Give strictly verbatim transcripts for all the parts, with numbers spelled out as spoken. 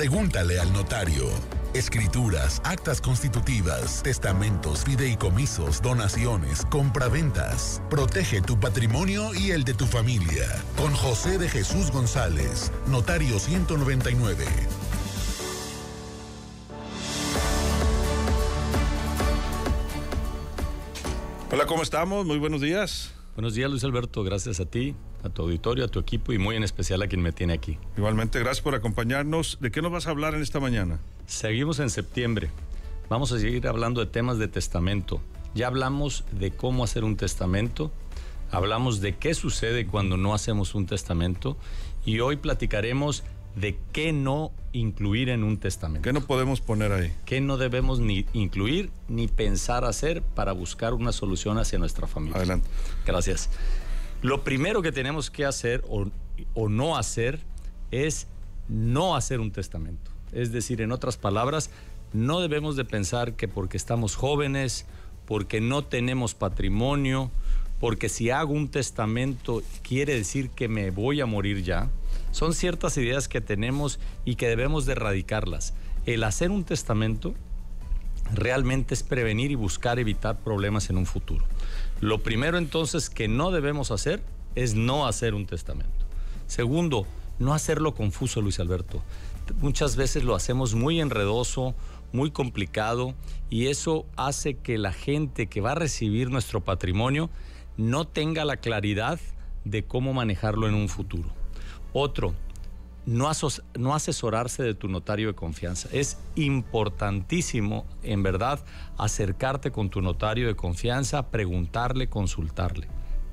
Pregúntale al notario. Escrituras, actas constitutivas, testamentos, fideicomisos, donaciones, compraventas. Protege tu patrimonio y el de tu familia. Con José de Jesús González, Notario ciento noventa y nueve. Hola, ¿cómo estamos? Muy buenos días. Buenos días, Luis Alberto. Gracias a ti, a tu auditorio, a tu equipo y muy en especial a quien me tiene aquí. Igualmente, gracias por acompañarnos. ¿De qué nos vas a hablar en esta mañana? Seguimos en septiembre. Vamos a seguir hablando de temas de testamento. Ya hablamos de cómo hacer un testamento, hablamos de qué sucede cuando no hacemos un testamento y hoy platicaremos de qué no incluir en un testamento. ¿Qué no podemos poner ahí? ¿Qué no debemos ni incluir ni pensar hacer para buscar una solución hacia nuestra familia? Adelante. Gracias. Lo primero que tenemos que hacer o, o no hacer es no hacer un testamento. Es decir, en otras palabras, no debemos de pensar que porque estamos jóvenes, porque no tenemos patrimonio, porque si hago un testamento quiere decir que me voy a morir ya. Son ciertas ideas que tenemos y que debemos de erradicarlas. El hacer un testamento realmente es prevenir y buscar evitar problemas en un futuro. Lo primero entonces que no debemos hacer es no hacer un testamento. Segundo, no hacerlo confuso, Luis Alberto. Muchas veces lo hacemos muy enredoso, muy complicado y eso hace que la gente que va a recibir nuestro patrimonio no tenga la claridad de cómo manejarlo en un futuro. Otro, no, asos, no asesorarse de tu notario de confianza. Es importantísimo, en verdad, acercarte con tu notario de confianza, preguntarle, consultarle.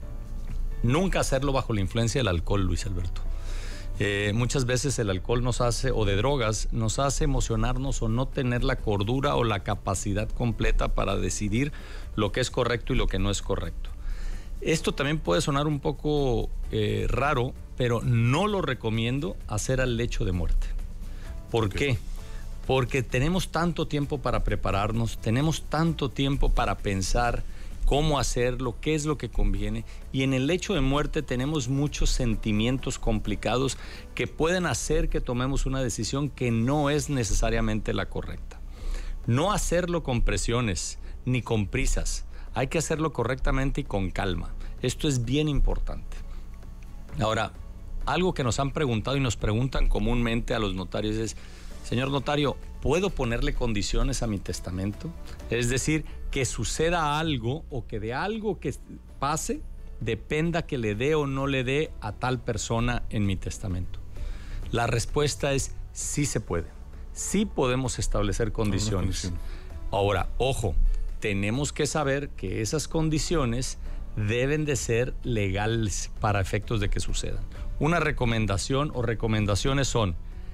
Nunca hacerlo bajo la influencia del alcohol, Luis Alberto. Eh, muchas veces el alcohol nos hace, o de drogas, nos hace emocionarnos o no tener la cordura o la capacidad completa para decidir lo que es correcto y lo que no es correcto. Esto también puede sonar un poco eh, raro, pero no lo recomiendo hacer al lecho de muerte. ¿Por qué? Porque tenemos tanto tiempo para prepararnos, tenemos tanto tiempo para pensar cómo hacerlo, qué es lo que conviene, y en el lecho de muerte tenemos muchos sentimientos complicados que pueden hacer que tomemos una decisión que no es necesariamente la correcta. No hacerlo con presiones ni con prisas. Hay que hacerlo correctamente y con calma. Esto es bien importante. Ahora, algo que nos han preguntado y nos preguntan comúnmente a los notarios es: señor notario, ¿puedo ponerle condiciones a mi testamento? Es decir, que suceda algo o que de algo que pase dependa que le dé o no le dé a tal persona en mi testamento. La respuesta es sí se puede. Sí podemos establecer condiciones. Ahora, ojo, tenemos que saber que esas condiciones deben de ser legales para efectos de que sucedan. Una recomendación o recomendaciones son: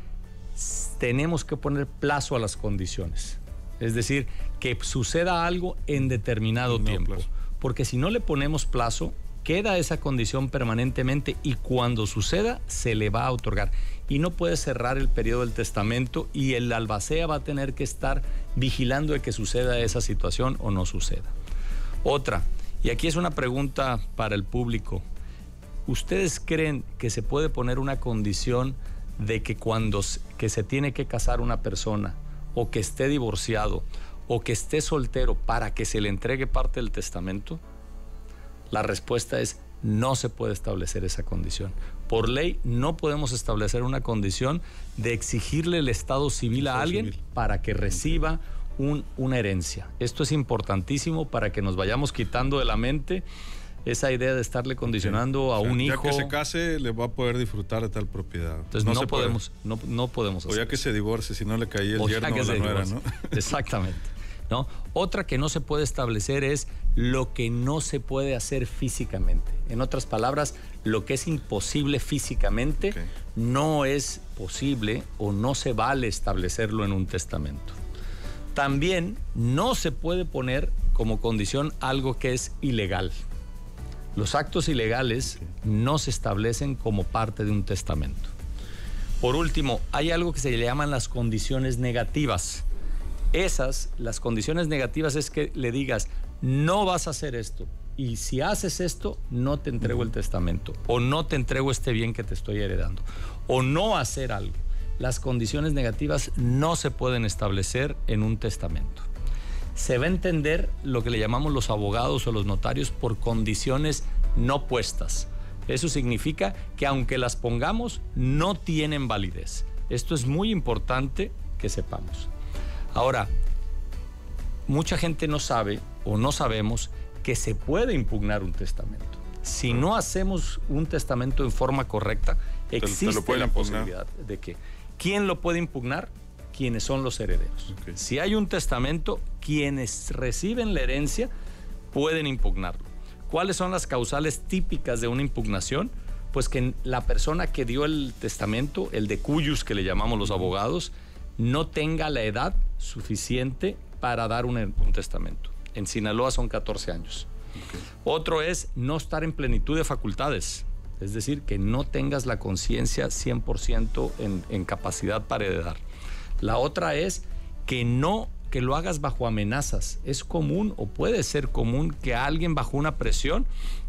tenemos que poner plazo a las condiciones. Es decir, que suceda algo en determinado no, tiempo. Plazo. Porque si no le ponemos plazo, queda esa condición permanentemente y cuando suceda se le va a otorgar. Y no puede cerrar el periodo del testamento y el albacea va a tener que estar vigilando de que suceda esa situación o no suceda. Otra, y aquí es una pregunta para el público. ¿Ustedes creen que se puede poner una condición de que cuando que se tiene que casar una persona o que esté divorciado o que esté soltero para que se le entregue parte del testamento? La respuesta es no se puede establecer esa condición. Por ley no podemos establecer una condición de exigirle el estado civil a alguien civil. para que reciba un, una herencia. Esto es importantísimo para que nos vayamos quitando de la mente esa idea de estarle condicionando a o sea, un ya hijo. Ya que se case, le va a poder disfrutar de tal propiedad. Entonces no, no podemos, no, no podemos hacer O ya que se divorcie, si no le caía el o yerno o la nuera, ¿no? Exactamente. ¿No? Otra que no se puede establecer es lo que no se puede hacer físicamente. En otras palabras, lo que es imposible físicamente okay. no es posible o no se vale establecerlo en un testamento. También no se puede poner como condición algo que es ilegal. Los actos ilegales okay. no se establecen como parte de un testamento. Por último, hay algo que se le llaman las condiciones negativas. Esas, las condiciones negativas es que le digas, no vas a hacer esto, y si haces esto, no te entrego el testamento, o no te entrego este bien que te estoy heredando, o no hacer algo. las condiciones negativas no se pueden establecer en un testamento. Se va a entender lo que le llamamos los abogados o los notarios por condiciones no puestas. Eso significa que aunque las pongamos, no tienen validez. Esto es muy importante que sepamos. Ahora, mucha gente no sabe o no sabemos que se puede impugnar un testamento. Si no hacemos un testamento en forma correcta, existe te, te la posibilidad de que ¿quién lo puede impugnar? Quienes son los herederos. Okay. Si hay un testamento, quienes reciben la herencia pueden impugnarlo. ¿Cuáles son las causales típicas de una impugnación? Pues que la persona que dio el testamento, el de cuyus que le llamamos los abogados, no tenga la edad suficiente para dar un, un testamento. En Sinaloa son catorce años. Okay. Otro es no estar en plenitud de facultades, es decir, que no tengas la conciencia cien por ciento en, en capacidad para heredar. La otra es que no, que lo hagas bajo amenazas. Es común o puede ser común que alguien bajo una presión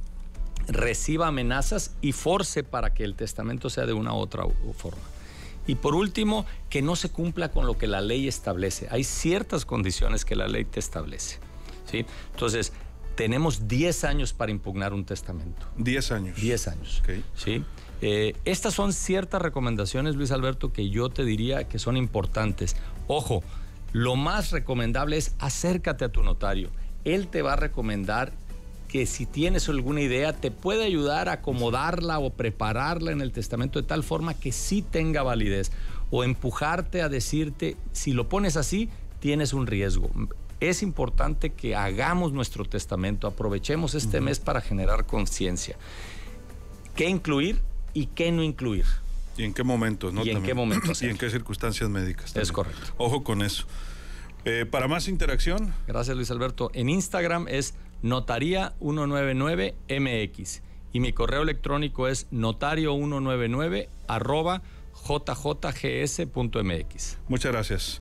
reciba amenazas y force para que el testamento sea de una u otra forma. Y por último, que no se cumpla con lo que la ley establece. Hay ciertas condiciones que la ley te establece, ¿sí? Entonces, tenemos diez años para impugnar un testamento. diez años. diez años, okay. ¿sí? Eh, estas son ciertas recomendaciones, Luis Alberto, que yo te diría que son importantes. Ojo, lo más recomendable es acércate a tu notario. Él te va a recomendar que si tienes alguna idea, te puede ayudar a acomodarla o prepararla en el testamento de tal forma que sí tenga validez, o empujarte a decirte, si lo pones así, tienes un riesgo. Es importante que hagamos nuestro testamento, aprovechemos este uh-huh. mes para generar conciencia. ¿Qué incluir y qué no incluir? ¿Y en qué momentos? ¿no? ¿Y en también. qué momentos? ¿Y en qué circunstancias médicas? También. Es correcto. Ojo con eso. Eh, para más interacción. Gracias, Luis Alberto. En Instagram es notaría ciento noventa y nueve M X y mi correo electrónico es notario ciento noventa y nueve arroba j j g s punto m x. Muchas gracias.